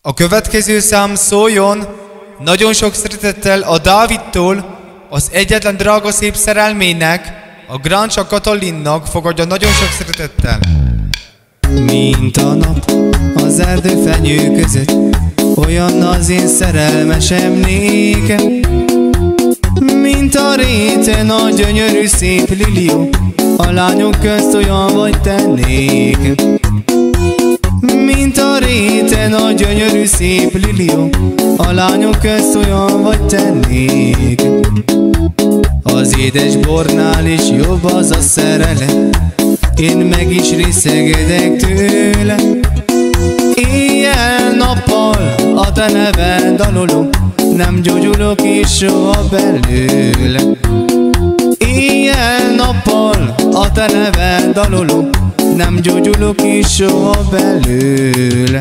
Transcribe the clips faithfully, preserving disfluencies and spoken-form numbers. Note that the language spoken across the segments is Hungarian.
A következő szám szóljon nagyon sok szeretettel a Dávidtól, az egyetlen drága szép szerelmének, a Gráncsa Katalinnak, fogadja nagyon sok szeretettel. Mint a nap az erdőfenyő között, olyan az én szerelmesem nékem. Mint a réten a gyönyörű szép lilió, a lányok közt olyan vagy te nékem. Mint a réten a gyönyörű szép lilió, a lányok közt olyan vagy te nékem. Az édes bornál is jobb az a szerelem, én meg is részegedek tőle. Éjjel-nappal a te neved dalolom, nem gyógyulok is soha belőle. Éjjel-nappal a te neved dalolom, nem gyógyulok is soha belőle.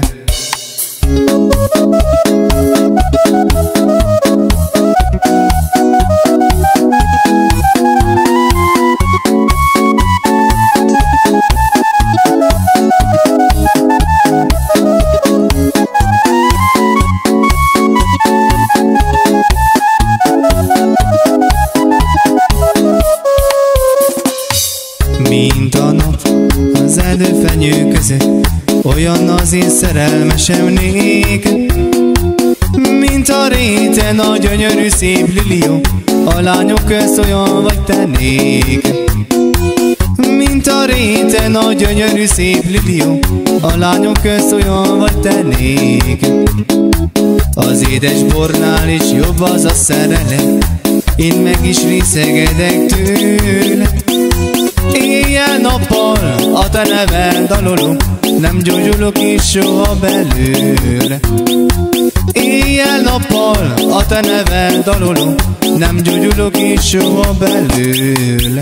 Mint a nap az erdőfenyő között, olyan az én szerelmesem nékem. Mint a réten a gyönyörű szép lilió, a lányok közt olyan vagy te nékem. Mint a réten a gyönyörű szép lilió, a lányok közt olyan vagy te nékem. Az édes bornál is jobb az a szerelem, én meg is részegedek tőle. Éjjel-nappal a te neved dalolom, nem gyógyulok is soha belőle. Éjjel-nappal a te neved dalolom, nem gyógyulok is soha belőle.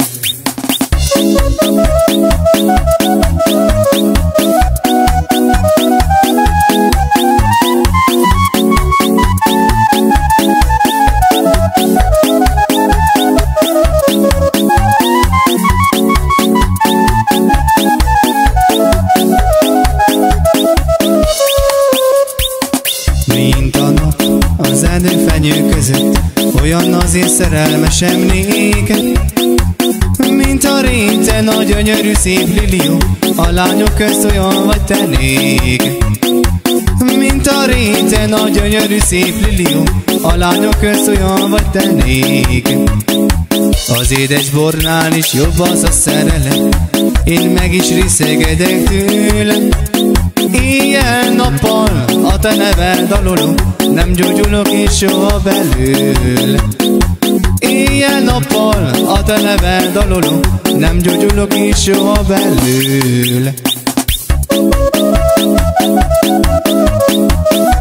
Mint a nap az erdőfenyő között, olyan az én szerelmesem nékem. Mint a réten a gyönyörű szép lilió, a lányok közt olyan vagy te nékem. Mint a réten a gyönyörű szép lilió, a lányok közt olyan vagy te nékem. Az édes bornál is jobb az a szerelem, én meg is részegedek tőle. Éjjel-nappal a te neved dalolom, nem gyógyulok is soha belőle. Éjjel-nappal a te neved dalolom, nem gyógyulok is soha belőle.